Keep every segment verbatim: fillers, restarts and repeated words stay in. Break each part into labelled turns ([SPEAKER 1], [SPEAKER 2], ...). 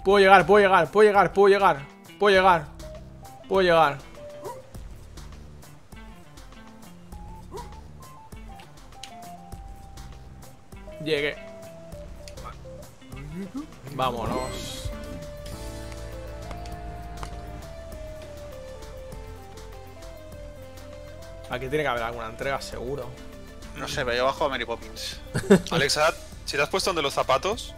[SPEAKER 1] Puedo llegar, puedo llegar, puedo llegar, puedo llegar. Puedo llegar. Puedo llegar. Llegué. Vámonos. Aquí tiene que haber alguna entrega, seguro.
[SPEAKER 2] No sé, pero yo bajo a Mary Poppins.
[SPEAKER 3] Alexa, si te has puesto donde los zapatos.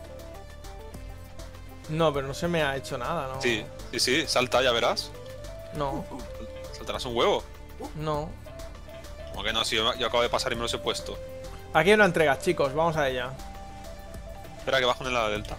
[SPEAKER 1] No, pero no se me ha hecho nada, ¿no?
[SPEAKER 3] Sí, sí, sí, salta, ya verás.
[SPEAKER 1] No,
[SPEAKER 3] Saltarás un huevo.
[SPEAKER 1] no.
[SPEAKER 3] Como que no, si yo, yo acabo de pasar y me los he puesto.
[SPEAKER 1] Aquí hay una entrega, chicos, vamos a ella.
[SPEAKER 3] Espera que bajo en la delta.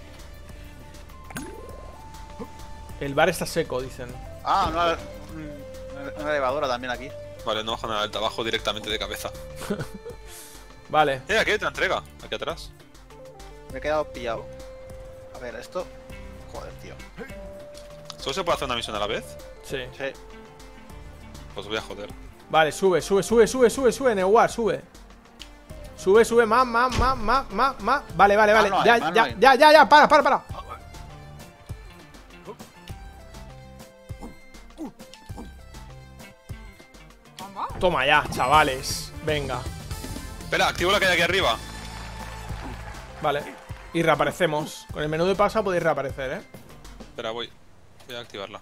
[SPEAKER 1] El bar está seco, dicen.
[SPEAKER 2] Ah, una, una, una elevadora también aquí.
[SPEAKER 3] Vale, no bajo en la delta, bajo directamente de cabeza.
[SPEAKER 1] Vale.
[SPEAKER 3] Eh, aquí hay otra entrega, aquí atrás.
[SPEAKER 2] Me he quedado pillado. A ver, esto... Joder, tío.
[SPEAKER 3] ¿Solo se puede hacer una misión a la vez?
[SPEAKER 1] Sí.
[SPEAKER 2] Sí.
[SPEAKER 3] Pues voy a joder.
[SPEAKER 1] Vale, sube, sube, sube, sube, sube, sube, Neuar, sube. Sube, sube, más, más, más, más, más, más. Vale, vale, vale.
[SPEAKER 2] Ah, no hay,
[SPEAKER 1] Ya,
[SPEAKER 2] ah, no
[SPEAKER 1] ya,
[SPEAKER 2] hay.
[SPEAKER 1] ya, ya, ya, para, para, para. Toma ya, chavales. Venga.
[SPEAKER 3] Espera, activo la que hay aquí arriba.
[SPEAKER 1] Vale. Y reaparecemos. Con el menú de pausa podéis reaparecer, ¿eh?
[SPEAKER 3] Espera, voy. Voy a activarla.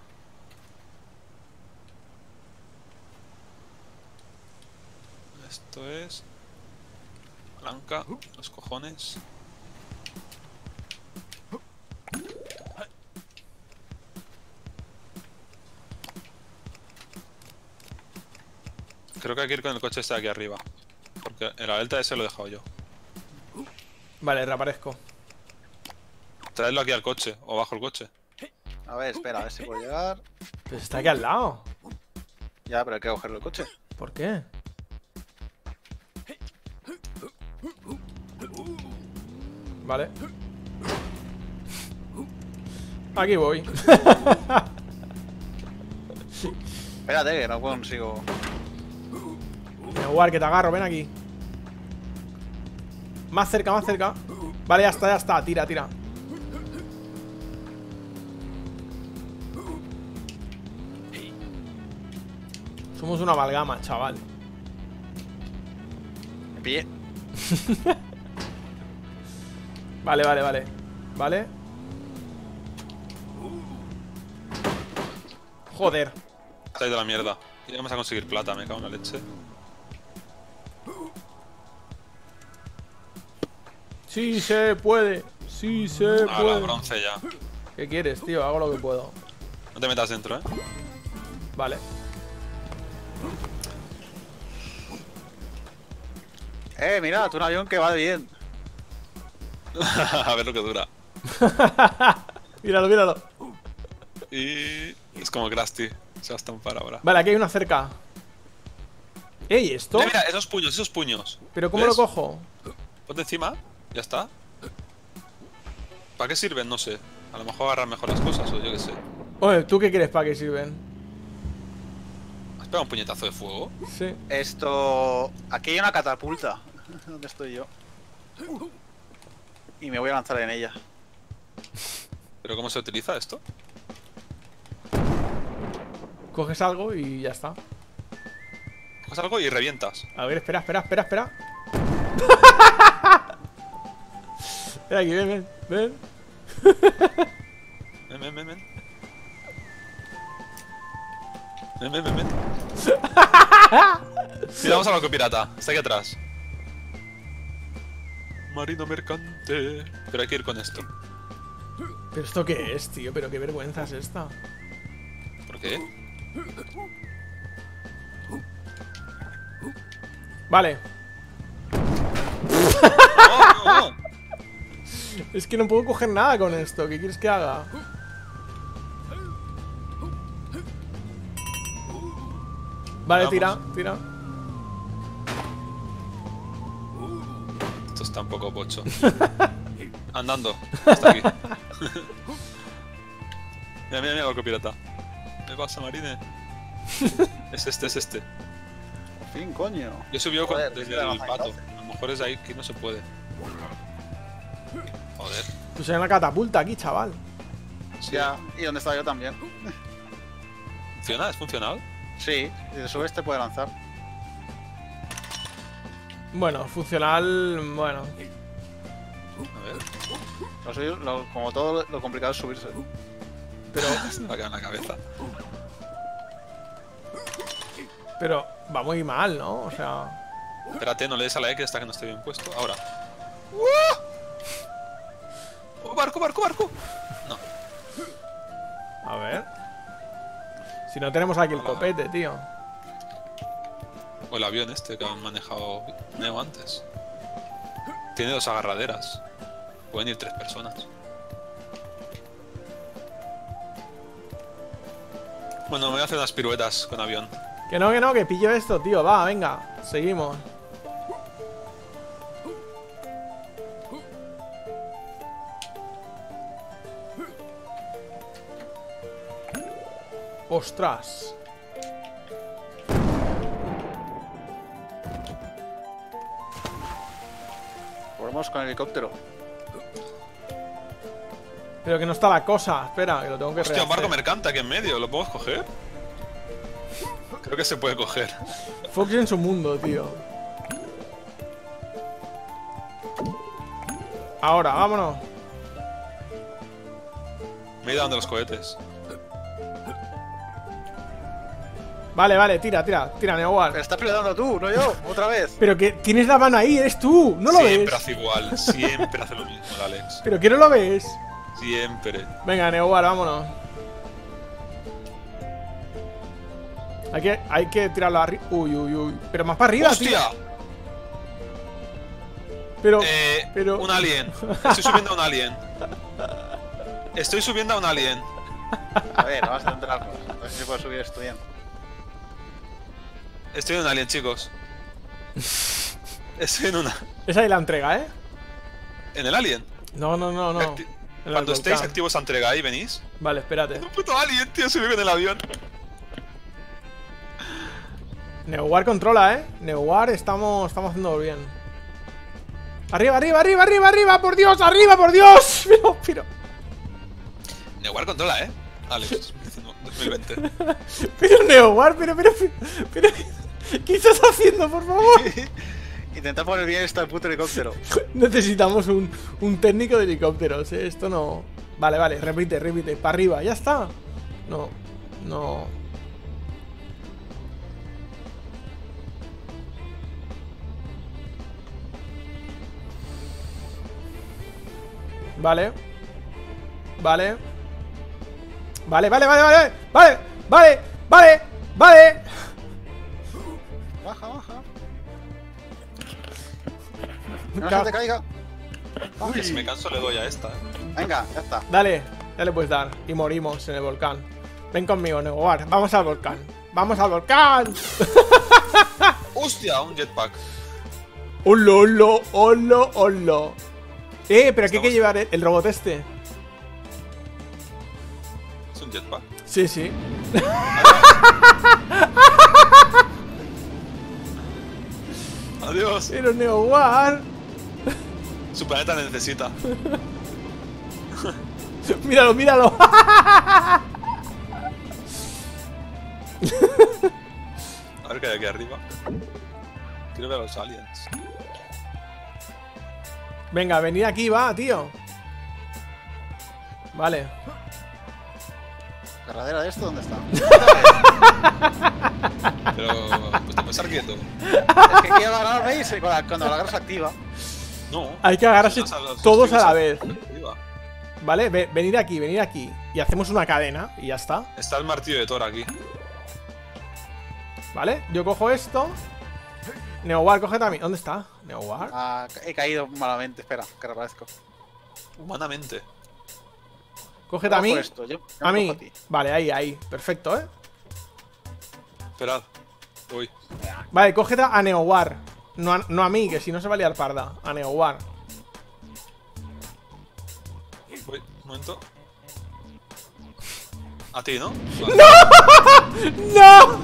[SPEAKER 3] Esto es... Blanca, los cojones. Creo que hay que ir con el coche este de aquí arriba. Porque en la delta ese lo he dejado yo.
[SPEAKER 1] Vale, reaparezco.
[SPEAKER 3] Traedlo aquí al coche, o bajo el coche.
[SPEAKER 2] A ver, espera, a ver si puedo llegar.
[SPEAKER 1] Pues está aquí al lado.
[SPEAKER 2] Ya, pero hay que cogerlo el coche.
[SPEAKER 1] ¿Por qué? Vale. Aquí voy.
[SPEAKER 2] Espérate, que no consigo...
[SPEAKER 1] Neuar, que te agarro, ven aquí. Más cerca, más cerca. Vale, ya está, ya está. Tira, tira. Somos una amalgama, chaval.
[SPEAKER 2] Me pillé.
[SPEAKER 1] Vale, vale, vale. Vale. Joder.
[SPEAKER 3] Está ahí de la mierda. Y ya vamos a conseguir plata, me cago en la leche.
[SPEAKER 1] Sí se puede. Sí se
[SPEAKER 3] Ah, la
[SPEAKER 1] puede.
[SPEAKER 3] bronce ya.
[SPEAKER 1] ¿Qué quieres, tío? Hago lo que puedo.
[SPEAKER 3] No te metas dentro, eh.
[SPEAKER 1] Vale.
[SPEAKER 2] Eh, mira, tú un avión que va bien.
[SPEAKER 3] A ver lo que dura.
[SPEAKER 1] Míralo, míralo.
[SPEAKER 3] Y... es como Krusty. Se va a estampar ahora.
[SPEAKER 1] Vale, aquí hay una cerca. Ey, ¿esto?
[SPEAKER 3] Mira, mira, esos puños, esos puños.
[SPEAKER 1] ¿Pero cómo
[SPEAKER 3] ¿Ves?
[SPEAKER 1] lo cojo?
[SPEAKER 3] Ponte encima, ya está. ¿Para qué sirven? No sé. A lo mejor agarran mejor las cosas, o yo qué sé.
[SPEAKER 1] Oye, ¿tú qué crees para qué sirven?
[SPEAKER 3] ¿Has pegado un puñetazo de fuego?
[SPEAKER 1] Sí.
[SPEAKER 2] Esto... Aquí hay una catapulta. ¿Dónde estoy yo? Y me voy a lanzar en ella.
[SPEAKER 3] ¿Pero cómo se utiliza esto?
[SPEAKER 1] Coges algo y ya está.
[SPEAKER 3] Coges algo y revientas.
[SPEAKER 1] A ver, espera, espera, espera, espera. Ven aquí, ven, ven, ven.
[SPEAKER 3] Ven, ven, ven, ven. Ven, ven, ven, ven. Mira, vamos al barco pirata. Está aquí atrás. Marino mercante. Pero hay que ir con esto.
[SPEAKER 1] ¿Pero esto qué es, tío? ¿Pero qué vergüenza es esta?
[SPEAKER 3] ¿Por qué?
[SPEAKER 1] Vale.
[SPEAKER 3] ¡No, no, no!
[SPEAKER 1] Es que no puedo coger nada con esto. ¿Qué quieres que haga? Vale,
[SPEAKER 3] Vamos.
[SPEAKER 1] tira, tira.
[SPEAKER 3] Esto está un poco pocho. Andando. Hasta aquí. Mira, mira, mira, barco pirata. ¿Qué pasa, Marine? Es este, es este.
[SPEAKER 2] Por fin, coño.
[SPEAKER 3] Yo subí con-
[SPEAKER 2] Joder,
[SPEAKER 3] desde
[SPEAKER 2] mira,
[SPEAKER 3] el
[SPEAKER 2] baja
[SPEAKER 3] pato.
[SPEAKER 2] entonces.
[SPEAKER 3] A lo mejor es ahí que no se puede. Joder.
[SPEAKER 1] Pues hay una catapulta aquí, chaval.
[SPEAKER 3] Sí.
[SPEAKER 2] Ya, y donde estaba yo también.
[SPEAKER 3] ¿Funciona? ¿Es funcional?
[SPEAKER 2] Sí, si te subes te puede lanzar.
[SPEAKER 1] Bueno, funcional. Bueno.
[SPEAKER 3] A ver.
[SPEAKER 2] Lo suyo- lo- como todo, lo complicado es subirse.
[SPEAKER 1] Pero.
[SPEAKER 3] Se me va a quedar en la cabeza.
[SPEAKER 1] Pero va muy mal, ¿no? O sea.
[SPEAKER 3] Espérate, no le des a la X hasta que no esté bien puesto. Ahora. ¡Oh, barco, barco, barco! No.
[SPEAKER 1] A ver. Si no tenemos aquí el copete, tío.
[SPEAKER 3] O el avión este que han manejado Neo antes. Tiene dos agarraderas. Pueden ir tres personas. Bueno, me voy a hacer unas piruetas con avión.
[SPEAKER 1] Que no, que no, que pillo esto, tío. Va, venga. Seguimos. Ostras.
[SPEAKER 2] Volvemos con el helicóptero.
[SPEAKER 1] Pero que no está la cosa. Espera, que lo tengo que
[SPEAKER 3] Hostia, un barco
[SPEAKER 1] rehacer.
[SPEAKER 3] mercante aquí en medio. ¿Lo puedo coger? Creo que se puede coger.
[SPEAKER 1] Fox en su mundo, tío. Ahora, vámonos.
[SPEAKER 3] Me he ido dando los cohetes.
[SPEAKER 1] Vale, vale, tira, tira, tira,
[SPEAKER 2] Pero
[SPEAKER 1] Neowar.
[SPEAKER 2] estás peleando tú, no yo, otra vez.
[SPEAKER 1] Pero que tienes la mano ahí, eres tú. ¿No lo
[SPEAKER 3] Siempre
[SPEAKER 1] ves?
[SPEAKER 3] hace igual. Siempre hace lo mismo el Alex.
[SPEAKER 1] ¿Pero que no lo ves?
[SPEAKER 3] Siempre.
[SPEAKER 1] Venga, Neowar, vámonos. Hay que, hay que tirarlo arriba. Uy, uy, uy. Pero más para arriba, tío.
[SPEAKER 3] ¡Hostia!
[SPEAKER 1] Pero,
[SPEAKER 3] Eh,
[SPEAKER 1] pero...
[SPEAKER 3] un alien. Estoy subiendo a un alien. Estoy subiendo a un alien.
[SPEAKER 2] A ver, vamos a centrarnos. A ver si se puede subir esto bien.
[SPEAKER 3] Estoy en un alien, chicos. Estoy en una.
[SPEAKER 1] Esa es la entrega, ¿eh?
[SPEAKER 3] ¿En el alien?
[SPEAKER 1] No, no, no, no.
[SPEAKER 3] Acti-
[SPEAKER 1] En el
[SPEAKER 3] Cuando estéis
[SPEAKER 1] volcán.
[SPEAKER 3] activos a entrega ahí, venís.
[SPEAKER 1] Vale, espérate.
[SPEAKER 3] Un puto alien, tío, se vive en el avión.
[SPEAKER 1] Neowar controla, ¿eh? Neowar estamos, estamos haciendo bien. Arriba, arriba, arriba, arriba, arriba, por Dios, arriba, por Dios. Pero, pero,
[SPEAKER 3] Neguar controla, eh. Alex, dos mil veinte.
[SPEAKER 1] pero Neowar, pero, pero, pero, pero, ¿qué estás haciendo, por favor?
[SPEAKER 2] Intenta poner bien este puto helicóptero.
[SPEAKER 1] Necesitamos un, un técnico de helicópteros, ¿eh? Esto no... Vale, vale, repite, repite, para arriba, ya está. No, no... Vale. Vale. Vale, vale, vale, vale. Vale, vale, vale, vale.
[SPEAKER 2] Baja, baja. No se te caiga.
[SPEAKER 3] Uy, si me canso le doy a esta, eh.
[SPEAKER 2] Venga, ya está.
[SPEAKER 1] Dale, ya le puedes dar. Y morimos en el volcán. Ven conmigo, Neowar. Vamos al volcán. ¡Vamos al volcán!
[SPEAKER 3] ¡Hostia! Un jetpack.
[SPEAKER 1] ¡Holo, holo, holo, holo! Eh, pero aquí hay que
[SPEAKER 3] Estamos-
[SPEAKER 1] llevar el, el robot este.
[SPEAKER 3] Es un jetpack.
[SPEAKER 1] Sí, sí.
[SPEAKER 3] Adiós.
[SPEAKER 1] Pero Neowar.
[SPEAKER 3] Su planeta necesita.
[SPEAKER 1] Míralo, míralo.
[SPEAKER 3] A ver qué hay aquí arriba. Quiero ver a los aliens.
[SPEAKER 1] Venga, venid aquí, va, tío. Vale.
[SPEAKER 2] ¿Carradera de esto dónde está?
[SPEAKER 3] Pero, pues te puedes estar quieto.
[SPEAKER 2] Es que quiero agarrarme y se- con la- cuando la agarro se activa.
[SPEAKER 3] No.
[SPEAKER 1] Hay que agarrarse
[SPEAKER 3] Si no, los
[SPEAKER 1] todos a la
[SPEAKER 3] testigos
[SPEAKER 1] vez.
[SPEAKER 3] se- arriba.
[SPEAKER 1] Vale, Ve- venid aquí, venid aquí. Y hacemos una cadena y ya está.
[SPEAKER 3] Está el martillo de Thor aquí.
[SPEAKER 1] Vale, yo cojo esto. Neowar, coge también. ¿Dónde está? Neowar.
[SPEAKER 2] Ah, he caído malamente. Espera, que reaparezco.
[SPEAKER 3] Humanamente.
[SPEAKER 1] Cógete a mí.
[SPEAKER 2] Cojo esto, yo- yo
[SPEAKER 1] A
[SPEAKER 2] me
[SPEAKER 1] mí.
[SPEAKER 2] cojo ti.
[SPEAKER 1] Vale, ahí, ahí. Perfecto, ¿eh?
[SPEAKER 3] Esperad. Voy.
[SPEAKER 1] Vale, cógete a Neowar. No a, no a mí, que si no se va a liar parda. A Neowar.
[SPEAKER 3] Voy. Un momento. A ti, ¿no? Vale.
[SPEAKER 1] ¡No!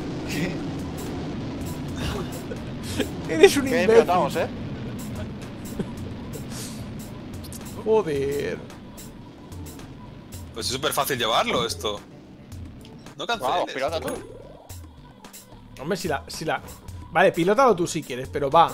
[SPEAKER 1] Eres un
[SPEAKER 2] Que bien
[SPEAKER 1] imbécil.
[SPEAKER 2] pilotamos, eh.
[SPEAKER 1] Joder.
[SPEAKER 3] Pues es súper fácil llevarlo esto. No canceles.
[SPEAKER 2] Vamos, pilota tú.
[SPEAKER 1] Hombre, si la, si la... Vale, pilótalo tú si quieres, pero va.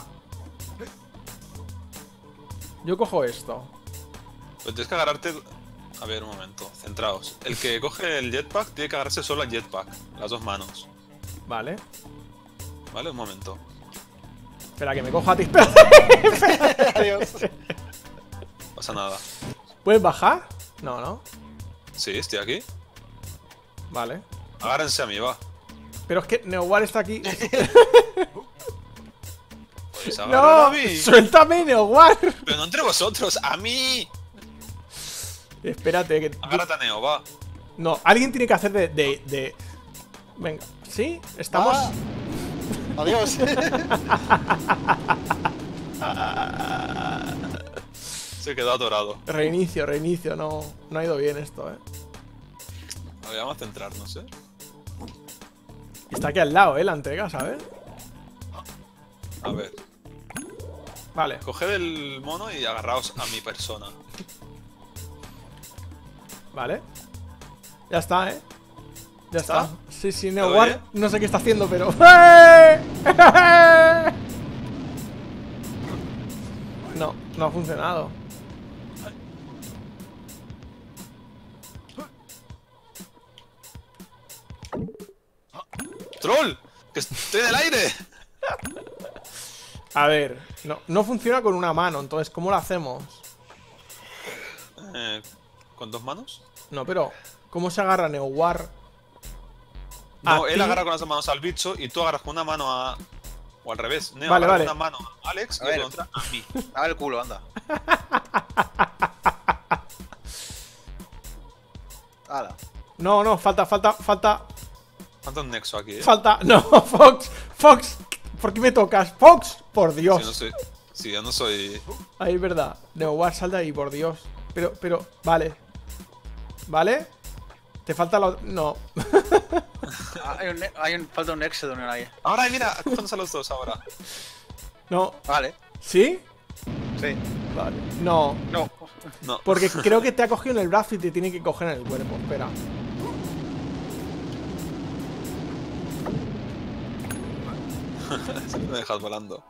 [SPEAKER 1] Yo cojo esto.
[SPEAKER 3] Pues tienes que agarrarte... A ver, un momento, centraos. El que coge el jetpack tiene que agarrarse solo al jetpack. Las dos manos.
[SPEAKER 1] Vale.
[SPEAKER 3] Vale, un momento.
[SPEAKER 1] Espera, que me coja a ti. Espera.
[SPEAKER 2] Adiós.
[SPEAKER 3] No pasa nada.
[SPEAKER 1] ¿Puedes bajar? No, no.
[SPEAKER 3] Sí, estoy aquí.
[SPEAKER 1] Vale.
[SPEAKER 3] Agárrense a mí, va.
[SPEAKER 1] Pero es que Neowar está aquí.
[SPEAKER 3] Pues agárrense
[SPEAKER 1] ¡No!
[SPEAKER 3] a mí.
[SPEAKER 1] ¡Suéltame, Neowar!
[SPEAKER 3] Pero no entre vosotros, a mí.
[SPEAKER 1] Espérate, que...
[SPEAKER 3] Agárrate a Neo, va.
[SPEAKER 1] No, alguien tiene que hacer de... de, de... Venga, ¿sí? Estamos...
[SPEAKER 2] Ah. Adiós.
[SPEAKER 3] Se quedó atorado.
[SPEAKER 1] Reinicio, reinicio. No, no ha ido bien esto, eh.
[SPEAKER 3] A ver, vamos a centrarnos, eh.
[SPEAKER 1] Está aquí al lado, eh, la entrega, ¿sabes?
[SPEAKER 3] A ver.
[SPEAKER 1] Vale.
[SPEAKER 3] Coged el mono y agarraos a mi persona.
[SPEAKER 1] Vale. Ya está, eh. Ya
[SPEAKER 3] ¿Está?
[SPEAKER 1] está. Sí, sí,
[SPEAKER 3] ¿Todo
[SPEAKER 1] Neowar.
[SPEAKER 3] bien?
[SPEAKER 1] No sé qué está haciendo, pero... ¡Eh! No, no ha funcionado.
[SPEAKER 3] ¡Troll! ¡Que estoy en el aire!
[SPEAKER 1] A ver, no, no funciona con una mano, entonces, ¿cómo lo hacemos?
[SPEAKER 3] Eh, ¿Con dos manos?
[SPEAKER 1] No, pero, ¿cómo se agarra Neowar?
[SPEAKER 3] No,
[SPEAKER 1] ¿A
[SPEAKER 3] él
[SPEAKER 1] ti?
[SPEAKER 3] agarra con las dos manos al bicho y tú agarras con una mano a... O al revés. Neo
[SPEAKER 1] Vale,
[SPEAKER 3] agarra
[SPEAKER 1] vale.
[SPEAKER 3] con una mano a Alex
[SPEAKER 2] A
[SPEAKER 3] y
[SPEAKER 2] ver.
[SPEAKER 3] con otra a mí.
[SPEAKER 2] Dame el culo, anda. Hala.
[SPEAKER 1] No, no, falta, falta, falta,
[SPEAKER 3] Falta un nexo aquí, eh.
[SPEAKER 1] falta. No, Fox, Fox, ¿por qué me tocas? Fox, por Dios.
[SPEAKER 3] Si, no soy... si yo no soy...
[SPEAKER 1] Ahí es verdad. Neowar, sal de ahí, por Dios. Pero, pero, vale. ¿Vale? Te falta la... No.
[SPEAKER 2] Ah, Hay un, ne- hay un, falta un nexo de unión ahí.
[SPEAKER 3] Ahora, mira, cógenos a los dos ahora.
[SPEAKER 1] No.
[SPEAKER 2] Vale.
[SPEAKER 1] ¿Sí?
[SPEAKER 2] Sí.
[SPEAKER 1] Vale. No.
[SPEAKER 2] No.
[SPEAKER 3] No.
[SPEAKER 1] Porque creo que te ha cogido en el brazo y te tiene que coger en el cuerpo. Espera.
[SPEAKER 3] Si me dejas volando.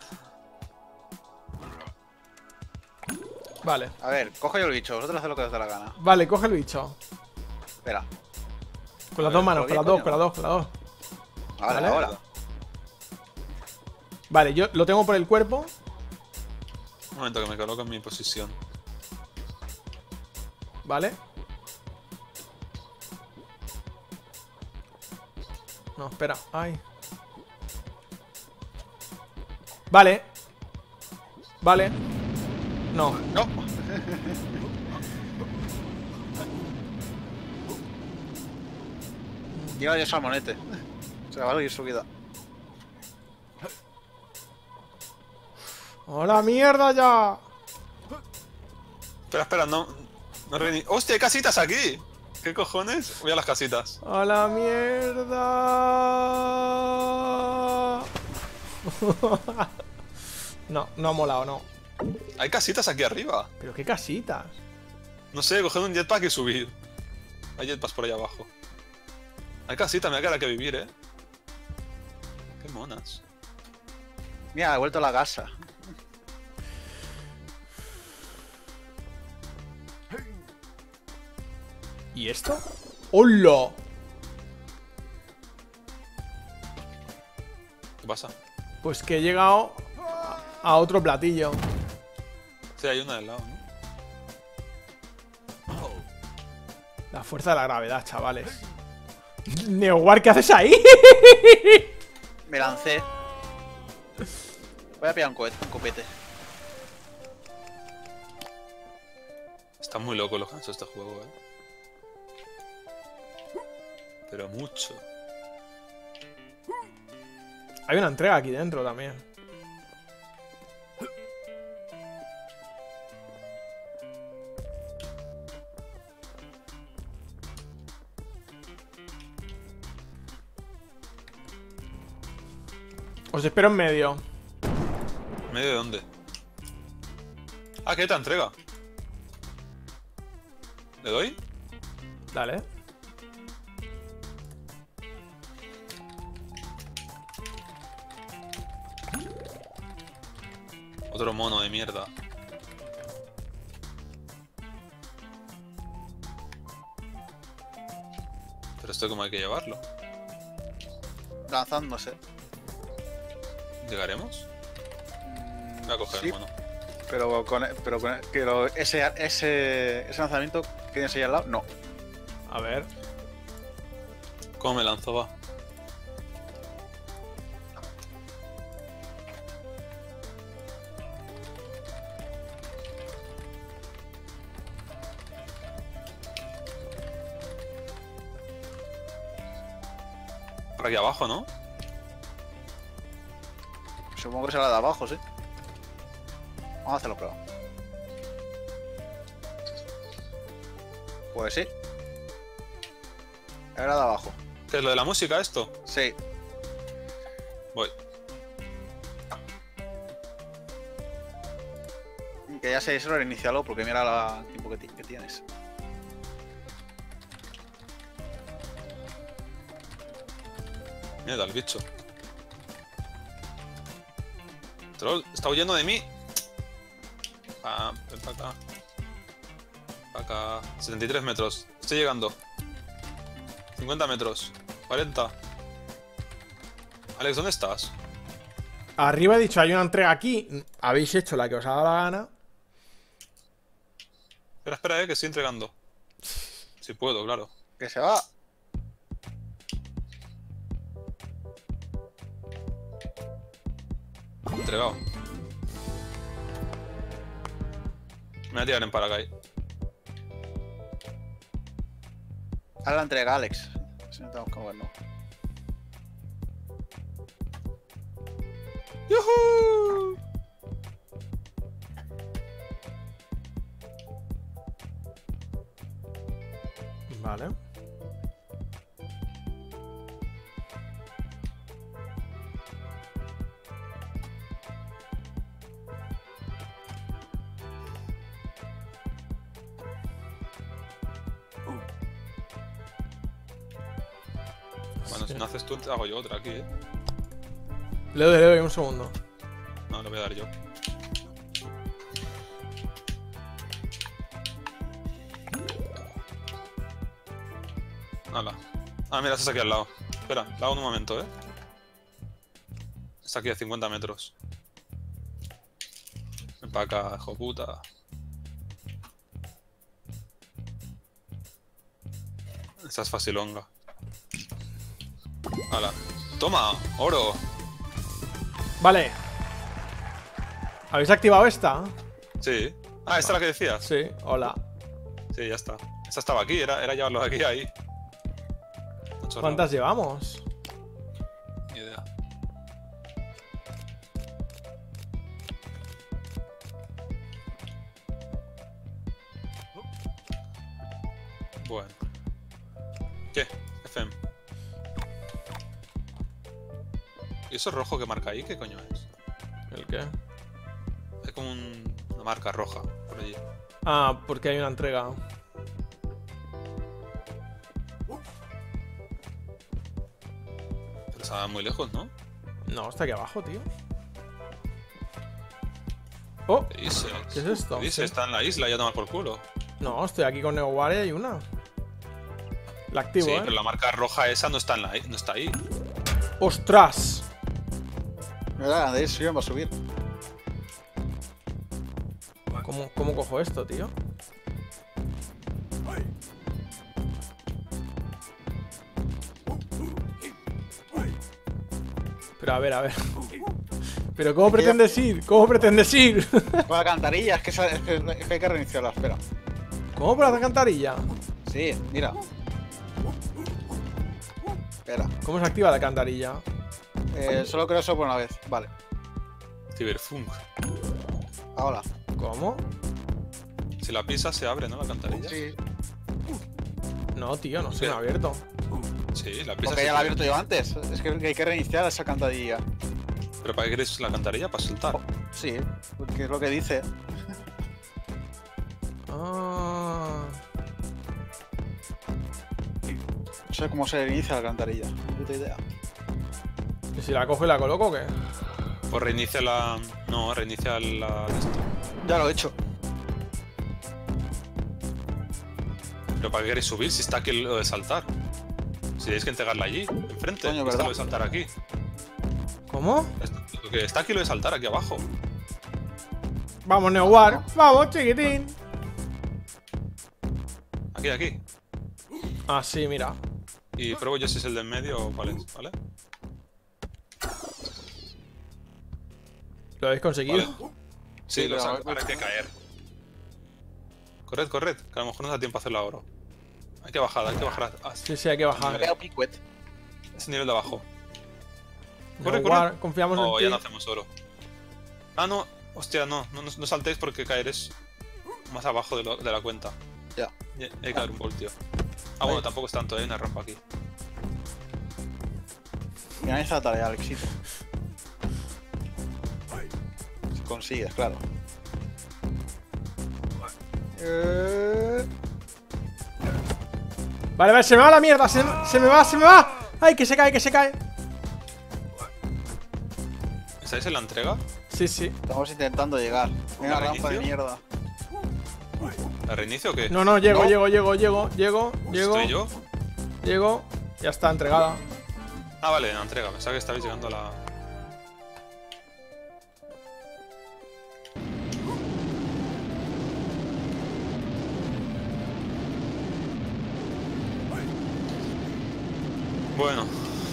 [SPEAKER 1] Vale.
[SPEAKER 2] A ver, cojo yo el bicho. Vosotros haced lo que os dé la gana.
[SPEAKER 1] Vale, coge el bicho.
[SPEAKER 2] Espera.
[SPEAKER 1] Con las
[SPEAKER 3] A
[SPEAKER 1] dos
[SPEAKER 3] ver,
[SPEAKER 1] manos, con
[SPEAKER 2] ¿pero
[SPEAKER 1] las
[SPEAKER 2] bien,
[SPEAKER 1] dos,
[SPEAKER 2] coño?
[SPEAKER 1] con las dos, con las dos.
[SPEAKER 2] Vale,
[SPEAKER 1] Vale.
[SPEAKER 2] ahora.
[SPEAKER 1] Vale, yo lo tengo por el cuerpo.
[SPEAKER 3] Un momento que me coloco en mi posición.
[SPEAKER 1] Vale. No, espera. Ay. Vale. Vale. No.
[SPEAKER 2] No. Lleva yo salmonete. Se va a ir su vida.
[SPEAKER 1] ¡Hola, mierda ya!
[SPEAKER 3] Espera, espera, no... no reini- ¡Hostia, hay casitas aquí! ¿Qué cojones? Voy a las casitas.
[SPEAKER 1] ¡Hola, mierda! No, no ha molado, no.
[SPEAKER 3] Hay casitas aquí arriba.
[SPEAKER 1] Pero qué casitas.
[SPEAKER 3] No sé, coged un jetpack y subir. Hay jetpacks por ahí abajo. Hay casitas, me queda que vivir, eh. Qué monas.
[SPEAKER 2] Mira, he vuelto a la casa.
[SPEAKER 1] ¿Y esto? ¡Hola!
[SPEAKER 3] ¿Qué pasa?
[SPEAKER 1] Pues que he llegado a- a otro platillo.
[SPEAKER 3] Sí, hay una del lado, ¿no?
[SPEAKER 1] La fuerza de la gravedad, chavales. Neowar, ¿qué haces ahí?
[SPEAKER 2] Me lancé. Voy a pillar un cohete, un copete.
[SPEAKER 3] Está muy loco los gansos este juego, eh. Pero mucho.
[SPEAKER 1] Hay una entrega aquí dentro también. Os espero en medio.
[SPEAKER 3] ¿En medio de dónde? Ah, ¿qué te entrega? ¿Le doy?
[SPEAKER 1] Dale.
[SPEAKER 3] Otro mono de mierda. Pero esto cómo hay que llevarlo.
[SPEAKER 2] Lanzándose.
[SPEAKER 3] ¿Llegaremos? Voy a coger
[SPEAKER 2] Sí,
[SPEAKER 3] el mono.
[SPEAKER 2] pero con, pero con pero ese, ese, ese lanzamiento que tienes ahí al lado, no.
[SPEAKER 1] A ver.
[SPEAKER 3] ¿Cómo me lanzo? Va. Por aquí abajo, ¿no?
[SPEAKER 2] Supongo que será de abajo, sí. Vamos a hacerlo prueba. Pues sí. Era de abajo.
[SPEAKER 3] ¿Qué es lo de la música esto?
[SPEAKER 2] Sí.
[SPEAKER 3] Voy.
[SPEAKER 2] Que ya sé, eso reinicialo porque mira la- el tiempo que, ti- que tienes.
[SPEAKER 3] Mierda, el bicho. Troll, está huyendo de mí. Ah, ven para acá. Para acá. setenta y tres metros. Estoy llegando. cincuenta metros. cuarenta. Alex, ¿dónde estás?
[SPEAKER 1] Arriba he dicho, hay una entrega aquí. Habéis hecho la que os ha dado la gana.
[SPEAKER 3] Espera, espera, eh, que estoy entregando. Si puedo, claro.
[SPEAKER 2] Que se va.
[SPEAKER 3] Entregado. Me voy a tirar en paracaídas.
[SPEAKER 2] Haz la entrega, Alex. Si no tenemos que movernos.
[SPEAKER 3] ¡Yuhu!
[SPEAKER 1] Vale.
[SPEAKER 3] Bueno, si no haces tú, te hago yo otra aquí, eh.
[SPEAKER 1] Le doy, le doy un segundo.
[SPEAKER 3] No, lo voy a dar yo. Hala. Ah, mira, estás aquí al lado. Espera, la hago en un momento, eh. Está aquí a cincuenta metros. Ven para acá, hijo puta. Esta es facilonga. Hala. Toma, oro.
[SPEAKER 1] Vale. ¿Habéis activado esta?
[SPEAKER 3] Sí. Ah, esta es la que decías.
[SPEAKER 1] Sí, hola.
[SPEAKER 3] Sí, ya está. Esta estaba aquí, era, era llevarlo de aquí a ahí. No chorrado.
[SPEAKER 1] ¿Cuántas llevamos?
[SPEAKER 3] Ni idea. Bueno. ¿Qué? F M. ¿Y eso rojo que marca ahí? ¿Qué coño es?
[SPEAKER 1] ¿El qué?
[SPEAKER 3] Es como un- una marca roja por allí.
[SPEAKER 1] Ah, porque hay una entrega.
[SPEAKER 3] Pero estaba muy lejos, ¿no?
[SPEAKER 1] No, está aquí abajo, tío. Oh,
[SPEAKER 3] ¿Qué dices?
[SPEAKER 1] ¿qué es esto?
[SPEAKER 3] ¿Qué dices?
[SPEAKER 1] Sí.
[SPEAKER 3] Está en la isla, ya toma por culo.
[SPEAKER 1] No, estoy aquí con Neowar y hay una. La activo,
[SPEAKER 3] Sí,
[SPEAKER 1] ¿eh?
[SPEAKER 3] pero la marca roja esa no está, en la, no está ahí.
[SPEAKER 1] ¡Ostras!
[SPEAKER 2] Mira, de ahí sí va a subir.
[SPEAKER 1] ¿Cómo, ¿Cómo cojo esto, tío? Pero a ver, a ver. ¿Pero cómo pretendes ir? ¿Cómo pretendes ir?
[SPEAKER 2] Con la cantarilla, es que, esa- es que, es que hay que reiniciarla, espera.
[SPEAKER 1] ¿Cómo por la alcantarilla?
[SPEAKER 2] Sí, mira. Espera.
[SPEAKER 1] ¿Cómo se activa la alcantarilla?
[SPEAKER 2] Eh, solo creo eso por una vez. Vale.
[SPEAKER 3] Cyberfunk.
[SPEAKER 2] Ahora.
[SPEAKER 1] ¿Cómo?
[SPEAKER 3] Si la pisas se abre, ¿no? La alcantarilla.
[SPEAKER 2] Sí.
[SPEAKER 1] No, tío, no se me
[SPEAKER 3] Bien.
[SPEAKER 1] ha abierto.
[SPEAKER 3] Sí, la pisas.
[SPEAKER 2] Porque
[SPEAKER 3] y
[SPEAKER 2] ya la he
[SPEAKER 3] se-
[SPEAKER 2] abierto yo antes. Es que hay que reiniciar esa cantarilla.
[SPEAKER 3] ¿Pero para qué quieres la alcantarilla? Para saltar.
[SPEAKER 2] Sí, porque es lo que dice.
[SPEAKER 1] Ah.
[SPEAKER 2] sé cómo se inicia la alcantarilla. Puta idea.
[SPEAKER 1] ¿Y si la cojo y la coloco o qué?
[SPEAKER 3] Pues reinicia la. No, reinicia la. Esto.
[SPEAKER 2] Ya lo he hecho.
[SPEAKER 3] Pero ¿para qué queréis subir si está aquí lo de saltar? Si tenéis que entregarla allí, enfrente.
[SPEAKER 2] Coño,
[SPEAKER 3] Está
[SPEAKER 2] ¿verdad?
[SPEAKER 3] lo de saltar aquí.
[SPEAKER 1] ¿Cómo?
[SPEAKER 3] Lo que está aquí lo de saltar aquí abajo.
[SPEAKER 1] Vamos, Neowar. Vamos, chiquitín.
[SPEAKER 3] Aquí, aquí.
[SPEAKER 1] Ah, sí, mira.
[SPEAKER 3] Y pruebo yo si es el de en medio o cuál es, ¿vale?
[SPEAKER 1] ¿Lo habéis conseguido?
[SPEAKER 3] Vale. Sí,
[SPEAKER 2] Sí,
[SPEAKER 3] lo
[SPEAKER 2] pero
[SPEAKER 3] saco, ahora hay que caer. Corred, corred, que a lo mejor no da tiempo a hacerlo ahora. Hay que bajar, hay que bajar a, a
[SPEAKER 1] Sí, sí, hay que bajar.
[SPEAKER 2] Veo picuet.
[SPEAKER 3] ese nivel de abajo. Corre,
[SPEAKER 1] Neowar,
[SPEAKER 3] corre.
[SPEAKER 1] confiamos
[SPEAKER 3] Oh, ya
[SPEAKER 1] en
[SPEAKER 3] no
[SPEAKER 1] ti.
[SPEAKER 3] hacemos oro. Ah, no, hostia, no, no, no saltéis porque caer es más abajo de, lo- de la cuenta.
[SPEAKER 2] Ya.
[SPEAKER 3] Y hay que caer un voltio. Ah, bueno, tampoco es tanto, hay una rampa aquí.
[SPEAKER 2] Finaliza la tarea, Alexito. Si consigues, claro. Eh...
[SPEAKER 1] Vale, vale, se me va la mierda. Se, se me va, se me va. Ay, que se cae, que se cae.
[SPEAKER 3] ¿Estáis en la entrega?
[SPEAKER 1] Sí, sí.
[SPEAKER 2] Estamos intentando llegar. Una
[SPEAKER 3] ¿La
[SPEAKER 2] rampa de
[SPEAKER 3] reinicio?
[SPEAKER 2] mierda.
[SPEAKER 3] ¿La reinicio o qué?
[SPEAKER 1] No, no, llego,
[SPEAKER 2] No.
[SPEAKER 1] llego, llego, llego, llego, llego,
[SPEAKER 3] ¿Estoy yo?
[SPEAKER 1] llego. Ya está entregada.
[SPEAKER 3] Ah, vale, en la entrega. Pensaba que estabais llegando a la... Bueno,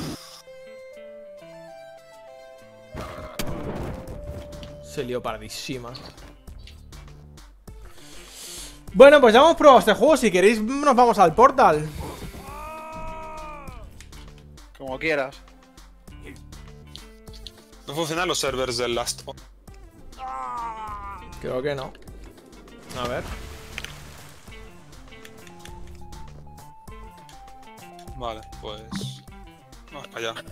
[SPEAKER 1] Se lió pardísima. Bueno, pues ya hemos probado este juego. Si queréis, nos vamos al portal.
[SPEAKER 2] Como quieras.
[SPEAKER 3] no funcionan los servers del Last of Us.
[SPEAKER 1] Creo que no. A ver.
[SPEAKER 3] Vale, pues... Vamos para allá.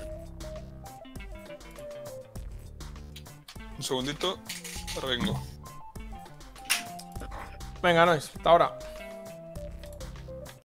[SPEAKER 3] Un segundito, ahora vengo.
[SPEAKER 1] Venga, Nois, hasta ahora.